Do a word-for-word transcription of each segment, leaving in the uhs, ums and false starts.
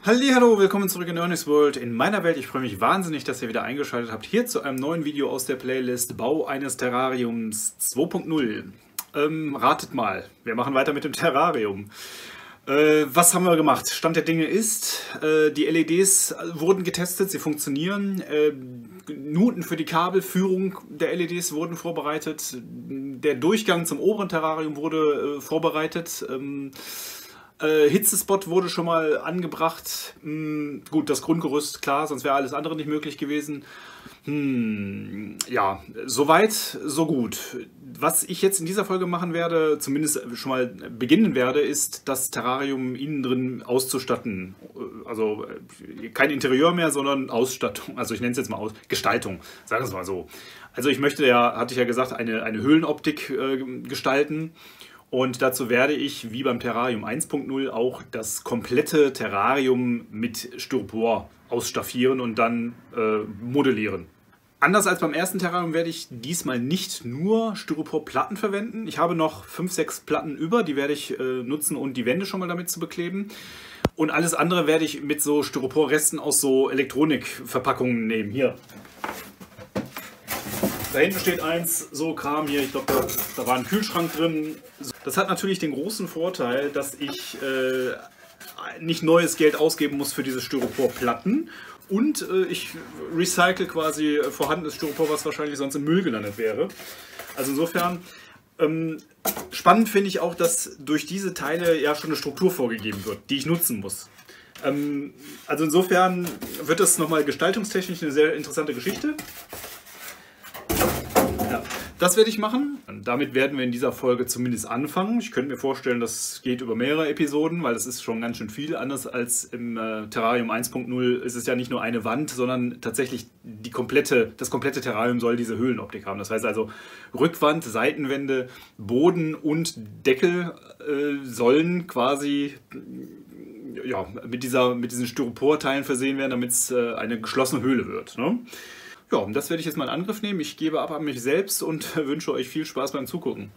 Hallihallo, willkommen zurück in Ernie's World. In meiner Welt, ich freue mich wahnsinnig, dass ihr wieder eingeschaltet habt, hier zu einem neuen Video aus der Playlist Bau eines Terrariums zwei Punkt null. Ähm, ratet mal, wir machen weiter mit dem Terrarium. Äh, was haben wir gemacht? Stand der Dinge ist, äh, die L E Ds wurden getestet, sie funktionieren. Äh, Nuten für die Kabelführung der L E Ds wurden vorbereitet. Der Durchgang zum oberen Terrarium wurde äh, vorbereitet. Ähm, Äh, Hitzespot wurde schon mal angebracht. Hm, gut, das Grundgerüst, klar, sonst wäre alles andere nicht möglich gewesen. Hm, ja, soweit, so gut. Was ich jetzt in dieser Folge machen werde, zumindest schon mal beginnen werde, ist das Terrarium innen drin auszustatten. Also kein Interieur mehr, sondern Ausstattung. Also ich nenne es jetzt mal aus Gestaltung, sagen wir es mal so. Also ich möchte ja, hatte ich ja gesagt, eine, eine Höhlenoptik äh, gestalten. Und dazu werde ich, wie beim Terrarium eins Punkt null, auch das komplette Terrarium mit Styropor ausstaffieren und dann äh, modellieren. Anders als beim ersten Terrarium werde ich diesmal nicht nur Styroporplatten verwenden. Ich habe noch fünf, sechs Platten über, die werde ich äh, nutzen, um die Wände schon mal damit zu bekleben. Und alles andere werde ich mit so Styroporresten aus so Elektronikverpackungen nehmen. Hier. Da hinten steht eins, so Kram hier, ich glaube, da, da war ein Kühlschrank drin. Das hat natürlich den großen Vorteil, dass ich äh, nicht neues Geld ausgeben muss für diese Styroporplatten. Und äh, ich recycle quasi vorhandenes Styropor, was wahrscheinlich sonst im Müll gelandet wäre. Also insofern, ähm, spannend finde ich auch, dass durch diese Teile ja schon eine Struktur vorgegeben wird, die ich nutzen muss. Ähm, also insofern wird das nochmal gestaltungstechnisch eine sehr interessante Geschichte. Ja, das werde ich machen. Und damit werden wir in dieser Folge zumindest anfangen. Ich könnte mir vorstellen, das geht über mehrere Episoden, weil das ist schon ganz schön viel. Anders als im äh, Terrarium eins Punkt null ist es ja nicht nur eine Wand, sondern tatsächlich die komplette, das komplette Terrarium soll diese Höhlenoptik haben. Das heißt also Rückwand, Seitenwände, Boden und Deckel äh, sollen quasi ja, mit, dieser, mit diesen Styroporteilen versehen werden, damit es äh, eine geschlossene Höhle wird, ne? Ja, und das werde ich jetzt mal in Angriff nehmen. Ich gebe ab an mich selbst und wünsche euch viel Spaß beim Zugucken.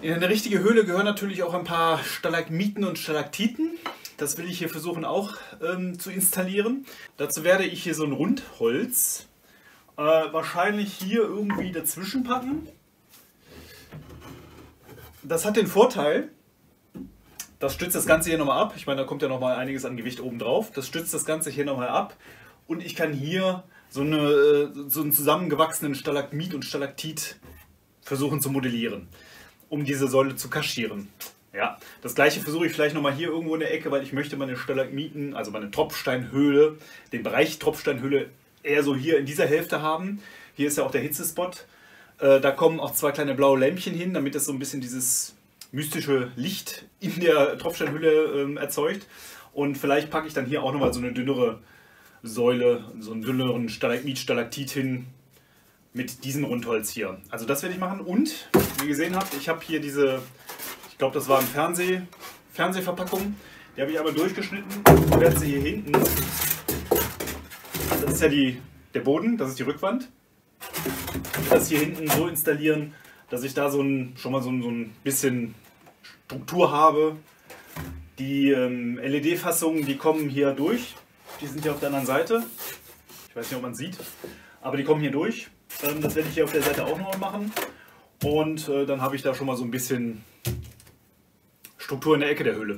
In eine richtige Höhle gehören natürlich auch ein paar Stalagmiten und Stalaktiten. Das will ich hier versuchen auch ähm, zu installieren. Dazu werde ich hier so ein Rundholz äh, wahrscheinlich hier irgendwie dazwischen packen. Das hat den Vorteil, das stützt das Ganze hier nochmal ab. Ich meine, da kommt ja nochmal einiges an Gewicht oben drauf. Das stützt das Ganze hier nochmal ab. Und ich kann hier so, eine, so einen zusammengewachsenen Stalagmit und Stalaktit versuchen zu modellieren, um diese Säule zu kaschieren. Ja, das gleiche versuche ich vielleicht nochmal hier irgendwo in der Ecke, weil ich möchte meine Stalagmiten, also meine Tropfsteinhöhle, den Bereich Tropfsteinhöhle eher so hier in dieser Hälfte haben. Hier ist ja auch der Hitzespot. Äh, da kommen auch zwei kleine blaue Lämpchen hin, damit es so ein bisschen dieses mystische Licht in der Tropfsteinhöhle ähm, erzeugt. Und vielleicht packe ich dann hier auch nochmal so eine dünnere Säule, so einen dünneren Stalagmit, Stalaktit hin mit diesem Rundholz hier. Also das werde ich machen. Und, wie ihr gesehen habt, ich habe hier diese, ich glaube das war eine Fernseh, Fernsehverpackung. Die habe ich aber durchgeschnitten und werde sie hier hinten, das ist ja die, der Boden, das ist die Rückwand, das hier hinten so installieren, dass ich da so ein, schon mal so ein, so ein bisschen Struktur habe. Die ähm, L E D-Fassungen, die kommen hier durch. Die sind hier auf der anderen Seite. Ich weiß nicht, ob man es sieht, aber die kommen hier durch. Ähm, das werde ich hier auf der Seite auch noch machen. Und äh, dann habe ich da schon mal so ein bisschen Struktur in der Ecke der Höhle.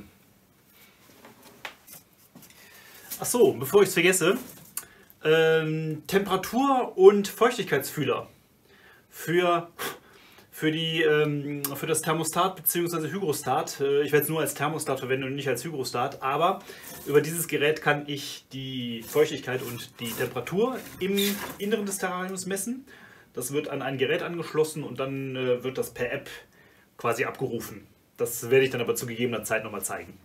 Ach so, bevor ich es vergesse, ähm, Temperatur- und Feuchtigkeitsfühler für, für, die, ähm, für das Thermostat bzw. Hygrostat. Äh, ich werde es nur als Thermostat verwenden und nicht als Hygrostat, aber über dieses Gerät kann ich die Feuchtigkeit und die Temperatur im Inneren des Terrariums messen. Das wird an ein Gerät angeschlossen und dann äh, wird das per App quasi abgerufen. Das werde ich dann aber zu gegebener Zeit nochmal zeigen.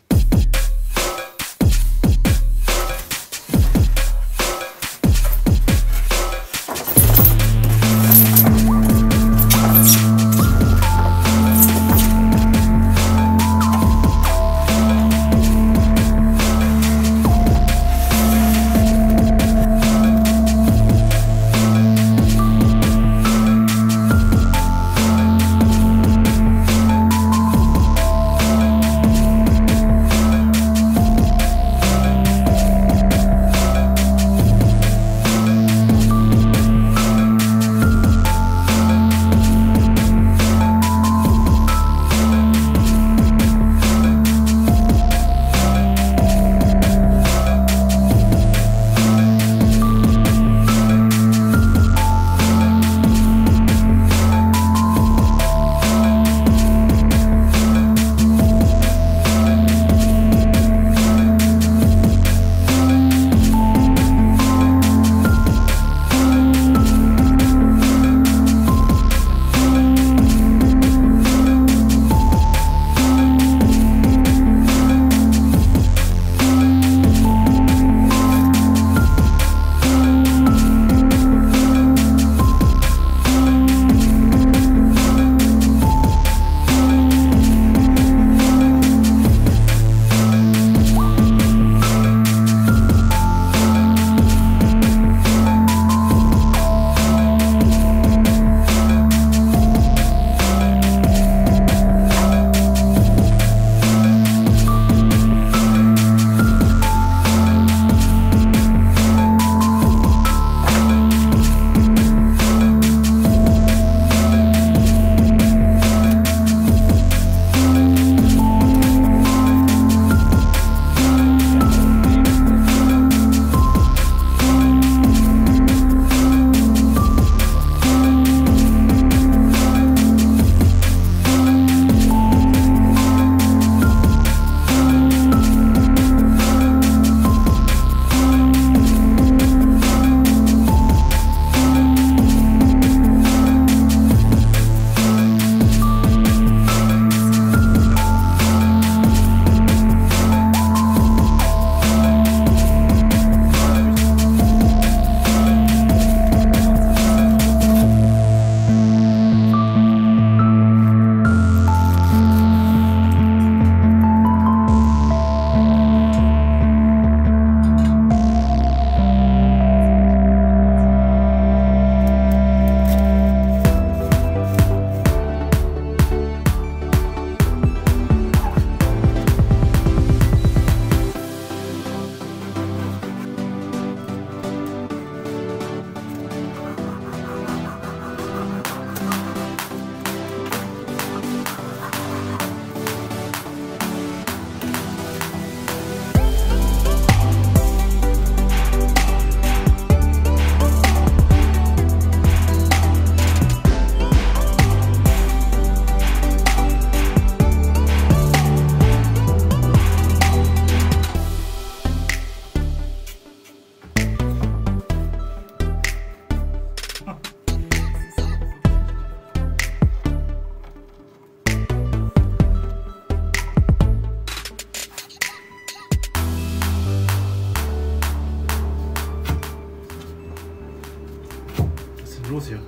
los hier?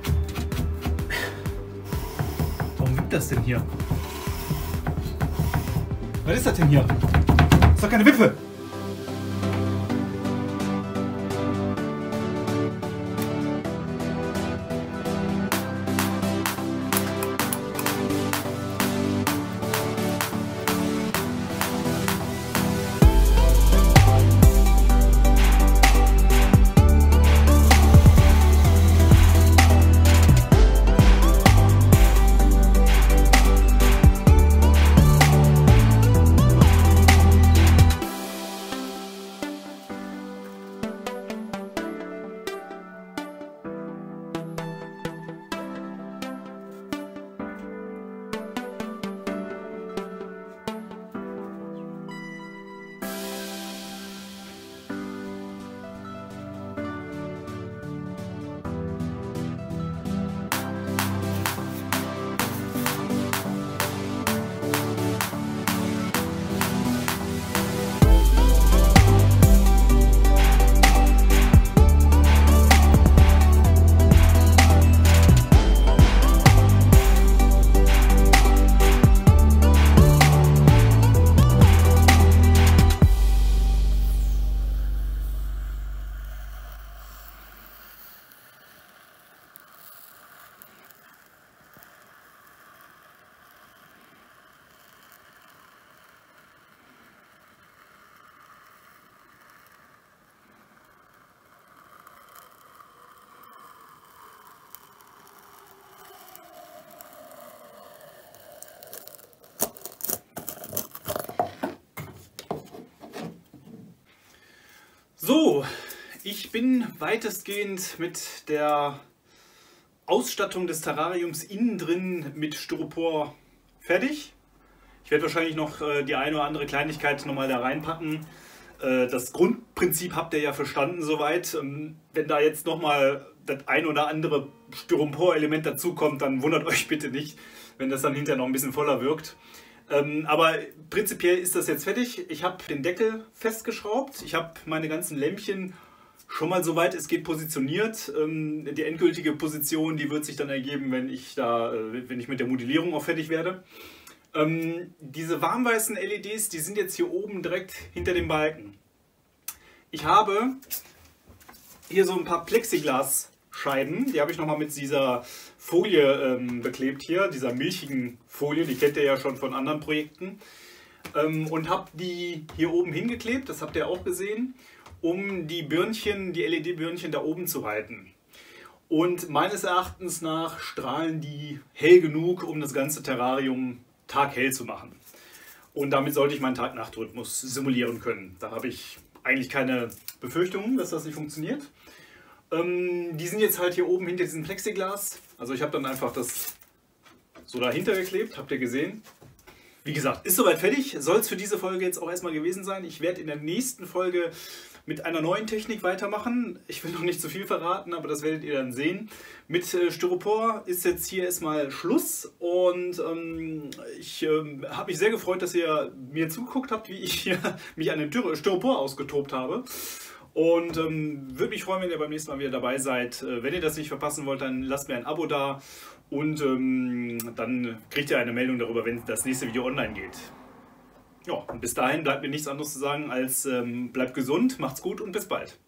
Warum wippt das denn hier? Was ist das denn hier? Das ist doch keine Wippe! So, ich bin weitestgehend mit der Ausstattung des Terrariums innen drin mit Styropor fertig. Ich werde wahrscheinlich noch äh, die eine oder andere Kleinigkeit nochmal da reinpacken. Äh, das Grundprinzip habt ihr ja verstanden soweit. Ähm, wenn da jetzt nochmal das ein oder andere Styropor-Element dazukommt, dann wundert euch bitte nicht, wenn das dann hinterher noch ein bisschen voller wirkt. Ähm, aber prinzipiell ist das jetzt fertig. Ich habe den Deckel festgeschraubt. Ich habe meine ganzen Lämpchen schon mal soweit es geht positioniert. Ähm, die endgültige Position, die wird sich dann ergeben, wenn ich, da, äh, wenn ich mit der Modellierung auch fertig werde. Ähm, diese warmweißen L E Ds, die sind jetzt hier oben direkt hinter dem Balken. Ich habe hier so ein paar Plexiglasscheiben. Die habe ich nochmal mit dieser Folie ähm, beklebt hier, dieser milchigen Folie, die kennt ihr ja schon von anderen Projekten, ähm, und habe die hier oben hingeklebt, das habt ihr auch gesehen, um die Birnchen, die L E D-Birnchen da oben zu halten. Und meines Erachtens nach strahlen die hell genug, um das ganze Terrarium taghell zu machen. Und damit sollte ich meinen Tag-Nacht-Rhythmus simulieren können. Da habe ich eigentlich keine Befürchtungen, dass das nicht funktioniert. Ähm, die sind jetzt halt hier oben hinter diesem Plexiglas. Also ich habe dann einfach das so dahinter geklebt, habt ihr gesehen. Wie gesagt, ist soweit fertig. Soll es für diese Folge jetzt auch erstmal gewesen sein. Ich werde in der nächsten Folge mit einer neuen Technik weitermachen. Ich will noch nicht zu viel verraten, aber das werdet ihr dann sehen. Mit äh, Styropor ist jetzt hier erstmal Schluss. Und ähm, ich ähm, habe mich sehr gefreut, dass ihr mir zugeguckt habt, wie ich hier mich an dem Styropor ausgetobt habe. Und ähm, würde mich freuen, wenn ihr beim nächsten Mal wieder dabei seid. Äh, wenn ihr das nicht verpassen wollt, dann lasst mir ein Abo da und ähm, dann kriegt ihr eine Meldung darüber, wenn das nächste Video online geht. Ja, und bis dahin bleibt mir nichts anderes zu sagen als ähm, bleibt gesund, macht's gut und bis bald.